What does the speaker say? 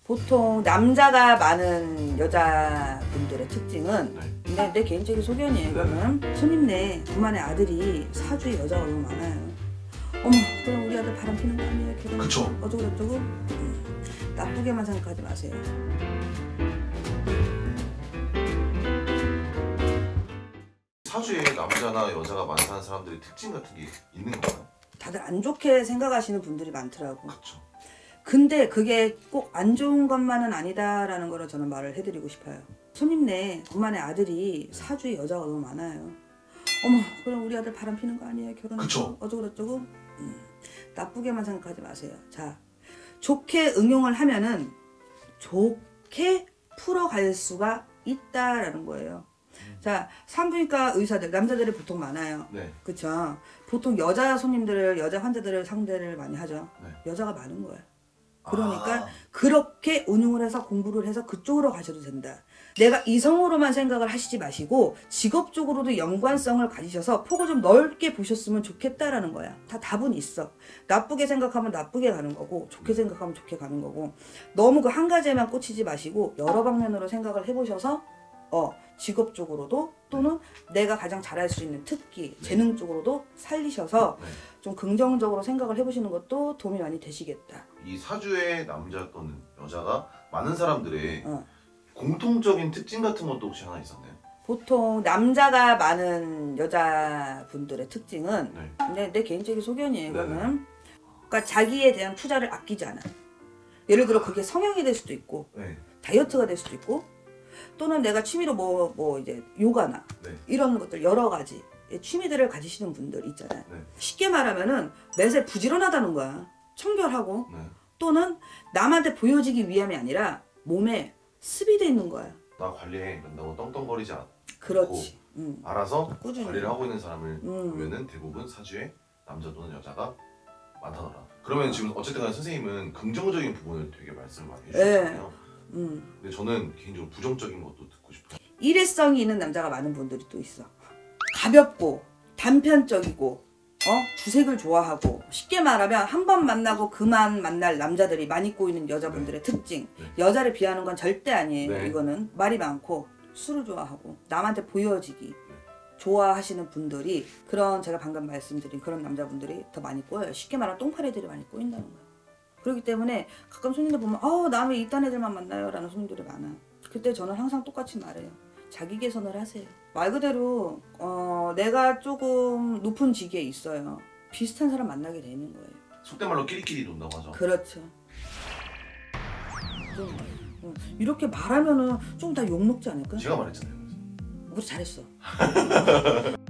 보통 남자가 많은 여자분들의 특징은 근데 내 개인적인 소견이에요. 이거는 손님네 엄마네 아들이 사주에 여자가 너무 많아요. 어머 그럼 우리 아들 바람 피는 거 아니에요? 결혼 그쵸. 어쩌고저쩌고 나쁘게만 생각하지 마세요. 사주에 남자나 여자가 많다는 사람들의 특징 같은 게 있는 건가요? 다들 안 좋게 생각하시는 분들이 많더라고. 그렇죠. 근데 그게 꼭 안 좋은 것만은 아니다라는 거를 저는 말을 해드리고 싶어요. 손님네 엄마네 아들이 사주에 여자가 너무 많아요. 어머 그럼 우리 아들 바람 피는 거 아니에요? 결혼 어쩌고저쩌고 나쁘게만 생각하지 마세요. 자, 좋게 응용을 하면은 좋게 풀어갈 수가 있다라는 거예요. 자, 산부인과 의사들 남자들이 보통 많아요. 네. 그쵸? 보통 여자 손님들을 여자 환자들을 상대를 많이 하죠. 네. 여자가 많은 거예요. 그러니까 그렇게 운용을 해서 공부를 해서 그쪽으로 가셔도 된다. 내가 이성으로만 생각을 하시지 마시고 직업적으로도 연관성을 가지셔서 폭을 좀 넓게 보셨으면 좋겠다라는 거야. 다 답은 있어. 나쁘게 생각하면 나쁘게 가는 거고 좋게 생각하면 좋게 가는 거고 너무 그 한 가지에만 꽂히지 마시고 여러 방면으로 생각을 해보셔서 직업적으로도 또는 내가 가장 잘할 수 있는 특기, 재능 쪽으로도 살리셔서 좀 긍정적으로 생각을 해보시는 것도 도움이 많이 되시겠다. 이 사주에 남자 또는 여자가 많은 사람들의 공통적인 특징 같은 것도 혹시 하나 있었나요? 보통 남자가 많은 여자분들의 특징은 근데 내 개인적인 소견이에요. 이거는 그러니까 자기에 대한 투자를 아끼지 않아. 예를 들어 그게 성형이 될 수도 있고 다이어트가 될 수도 있고 또는 내가 취미로 뭐 이제 요가나 이런 것들 여러 가지 취미들을 가지시는 분들 있잖아요. 쉽게 말하면은 매사에 부지런하다는 거야. 청결하고 또는 남한테 보여지기 위함이 아니라 몸에 습이 돼 있는 거야. 나 관리해 이런다고 떵떵거리지 않고 그렇지. 알아서 꾸준히 관리를 하고 있는 사람을 보면은 대부분 사주에 남자 또는 여자가 많다더라. 그러면 지금 어쨌든 간에 선생님은 긍정적인 부분을 되게 말씀을 많이 해주셨잖아요. 근데 저는 개인적으로 부정적인 것도 듣고 싶어요. 일회성이 있는 남자가 많은 분들이 또 있어. 가볍고 단편적이고 주색을 좋아하고 쉽게 말하면 한 번 만나고 그만 만날 남자들이 많이 꼬이는 여자분들의 특징. 여자를 비하는 건 절대 아니에요. 이거는 말이 많고 술을 좋아하고 남한테 보여지기 좋아하시는 분들이 그런 제가 방금 말씀드린 그런 남자분들이 더 많이 꼬여요. 쉽게 말하면 똥파리들이 많이 꼬인다는 거예요. 그렇기 때문에 가끔 손님들 보면 나 왜 이딴 애들만 만나요? 라는 손님들이 많아요. 그때 저는 항상 똑같이 말해요. 자기 개선을 하세요. 말 그대로 내가 조금 높은 직위에 있어요. 비슷한 사람 만나게 되는 거예요. 속된 말로 끼리끼리 논다고 하죠. 그렇죠. 이렇게 말하면은 좀 다 욕먹지 않을까? 제가 말했잖아요. 우리 잘했어.